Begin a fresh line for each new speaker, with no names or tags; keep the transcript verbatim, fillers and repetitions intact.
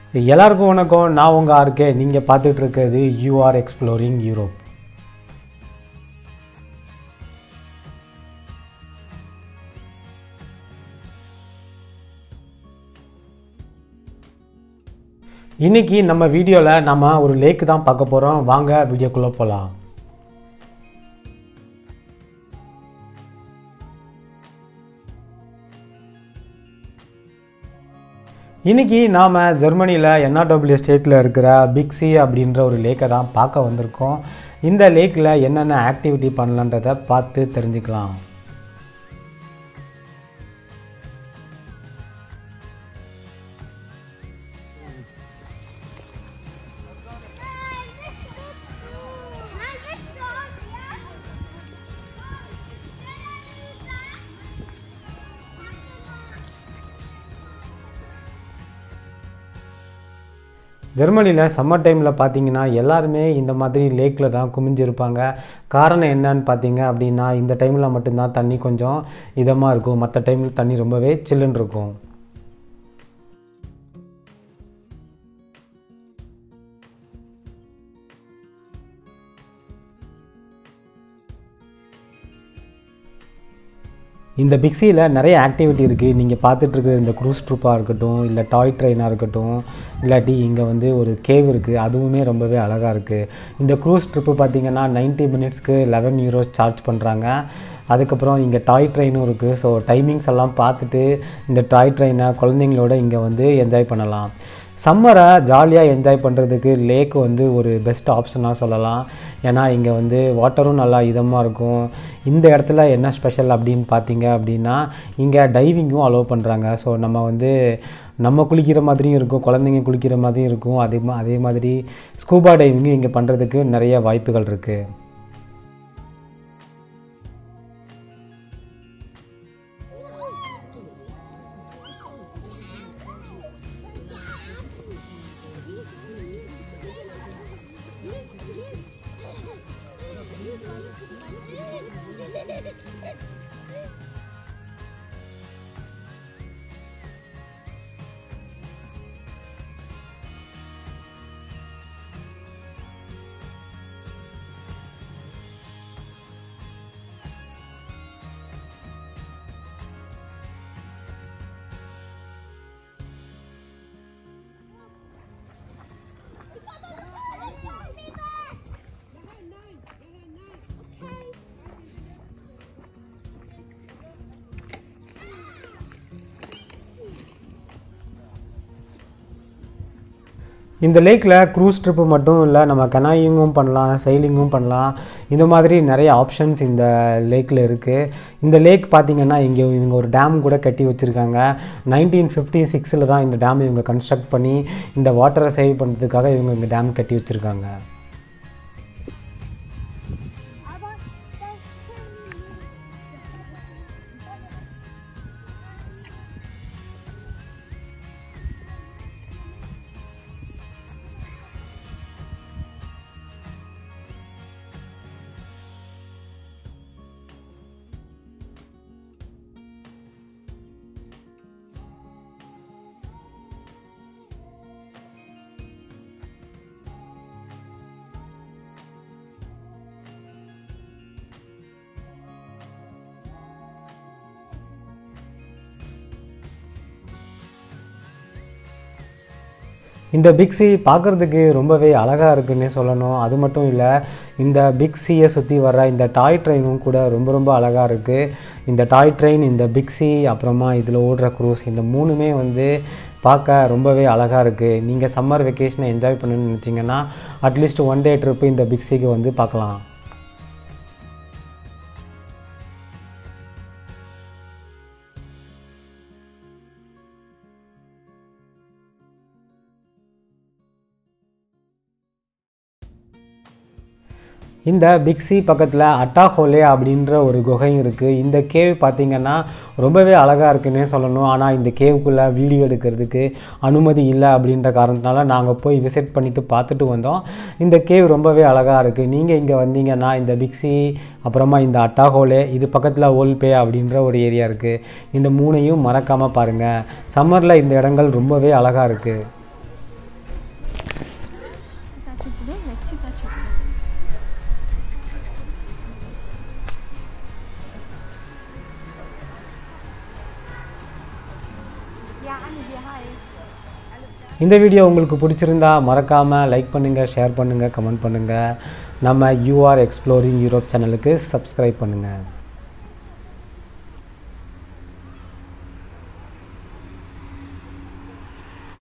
எல்லாருக்கும் வணக்கம். நான் உங்கள் ஆர்கே. நீங்கள் பார்த்துட்டு இருக்கிறது யூ ஆர் எக்ஸ்ப்ளோரிங் யூரோப். இன்னைக்கு நம்ம வீடியோவில் நம்ம ஒரு லேக்கு தான் பார்க்க போகிறோம். வாங்க வீடியோக்குள்ளே போகலாம். இன்றைக்கி நாம் ஜெர்மனியில் என்ஆர்டபிள்யூ ஸ்டேட்டில் இருக்கிற பிக் சி அப்படின்ற ஒரு லேக்கை தான் பார்க்க வந்திருக்கோம். இந்த லேக்கில் என்னென்ன ஆக்டிவிட்டி பண்ணலான்றதை பார்த்து தெரிஞ்சுக்கலாம். ஜெர்மனியில் சம்மர் டைமில் பார்த்தீங்கன்னா எல்லாருமே இந்த மாதிரி லேக்கில் தான் குமிஞ்சிருப்பாங்க. காரணம் என்னன்னு பார்த்தீங்க அப்படின்னா, இந்த டைமில் மட்டும்தான் தண்ணி கொஞ்சம் இதமாக இருக்கும். மற்ற டைமில் தண்ணி ரொம்பவே சில்லுன்னு இருக்கும். இந்த பிக்ஸியில் நிறைய ஆக்டிவிட்டி இருக்குது. நீங்கள் பார்த்துட்ருக்க இந்த க்ரூஸ் ட்ரிப்பாக இருக்கட்டும், இல்லை டாய் ட்ரெயினாக இருக்கட்டும், இல்லாட்டி இங்கே வந்து ஒரு கேவ் இருக்குது, அதுவுமே ரொம்பவே அழகாக இருக்குது. இந்த க்ரூஸ் ட்ரிப்பு பார்த்திங்கன்னா நைன்ட்டி மினிட்ஸ்க்கு லெவன் யூரோஸ் சார்ஜ் பண்ணுறாங்க. அதுக்கப்புறம் இங்கே டாய் ட்ரெயினும் இருக்குது. ஸோ டைமிங்ஸ் எல்லாம் பார்த்துட்டு இந்த டாய் ட்ரெயினை குழந்தைங்களோட இங்கே வந்து என்ஜாய் பண்ணலாம். சம்மரை ஜாலியாக என்ஜாய் பண்ணுறதுக்கு லேக் வந்து ஒரு பெஸ்ட் ஆப்ஷனாக சொல்லலாம். ஏன்னா இங்கே வந்து வாட்டரும் நல்லா இதமாக இருக்கும். இந்த இடத்துல என்ன ஸ்பெஷல் அப்படின்னு பார்த்தீங்க அப்படின்னா, இங்கே டைவிங்கும் அலோவ் பண்ணுறாங்க. ஸோ நம்ம வந்து நம்ம குளிக்கிற மாதிரியும் இருக்கும், குழந்தைங்க குளிக்கிற மாதிரியும் இருக்கும். அதே மா அதே மாதிரி ஸ்கூபா டைவிங்கும் இங்கே பண்ணுறதுக்கு நிறைய வாய்ப்புகள் இருக்குது. இந்த லேக்கில் க்ரூஸ் ட்ரிப்பு மட்டும் இல்லை, நம்ம கனாயிங்கும் பண்ணலாம், சைலிங்கும் பண்ணலாம். இந்த மாதிரி நிறைய ஆப்ஷன்ஸ் இந்த லேக்கில் இருக்குது. இந்த லேக் பார்த்திங்கன்னா இங்கே இவங்க ஒரு டேம் கூட கட்டி வச்சுருக்காங்க. நைன்டீன் ஃபிஃப்டி சிக்ஸில் தான் இந்த டேம் இவங்க கன்ஸ்ட்ரக்ட் பண்ணி இந்த வாட்டரை சேவ் பண்ணுறதுக்காக இவங்க இந்த டேம் கட்டி வச்சுருக்காங்க. இந்த பிக் சி பார்க்குறதுக்கு ரொம்பவே அழகாக இருக்குன்னே சொல்லணும். அது மட்டும் இல்லை, இந்த பிக் சியை சுற்றி வர்ற இந்த டாய் ட்ரெயினும் கூட ரொம்ப ரொம்ப அழகாக இருக்குது. இந்த டாய் ட்ரெயின், இந்த பிக் சி, அப்புறமா இதில் ஓடுற க்ரூஸ், இந்த மூணுமே வந்து பார்க்க ரொம்பவே அழகாக இருக்குது. நீங்கள் சம்மர் வெக்கேஷனை என்ஜாய் பண்ணணும்னு நினச்சிங்கன்னா அட்லீஸ்ட் ஒன் டே ட்ரிப்பு இந்த பிக் சிக்கு வந்து பார்க்கலாம். இந்த பிக் சி பக்கத்தில் அட்டாஹோலே அப்படின்ற ஒரு குகை இருக்குது. இந்த கேவ் பார்த்திங்கன்னா ரொம்பவே அழகாக இருக்குன்னே சொல்லணும். ஆனால் இந்த கேவுக்குள்ளே வீடியோ எடுக்கிறதுக்கு அனுமதி இல்லை அப்படின்ற காரணத்தினால நாங்கள் போய் விசிட் பண்ணிவிட்டு பார்த்துட்டு வந்தோம். இந்த கேவ் ரொம்பவே அழகாக இருக்குது. நீங்கள் இங்கே வந்தீங்கன்னா இந்த பிக் சி, அப்புறமா இந்த அட்டாஹோலே, இது பக்கத்தில் ஓல்பே அப்படின்ற ஒரு ஏரியா இருக்குது. இந்த மூணையும் மறக்காமல் பாருங்கள். சம்மரில் இந்த இடங்கள் ரொம்பவே அழகாக இருக்குது. இந்த வீடியோ உங்களுக்கு பிடிச்சிருந்தா மறக்காமல் லைக் பண்ணுங்கள், ஷேர் பண்ணுங்கள், கமெண்ட் பண்ணுங்கள். நம்ம யூஆர் எக்ஸ்ப்ளோரிங் யூரோப் சேனலுக்கு சப்ஸ்கிரைப் பண்ணுங்கள்.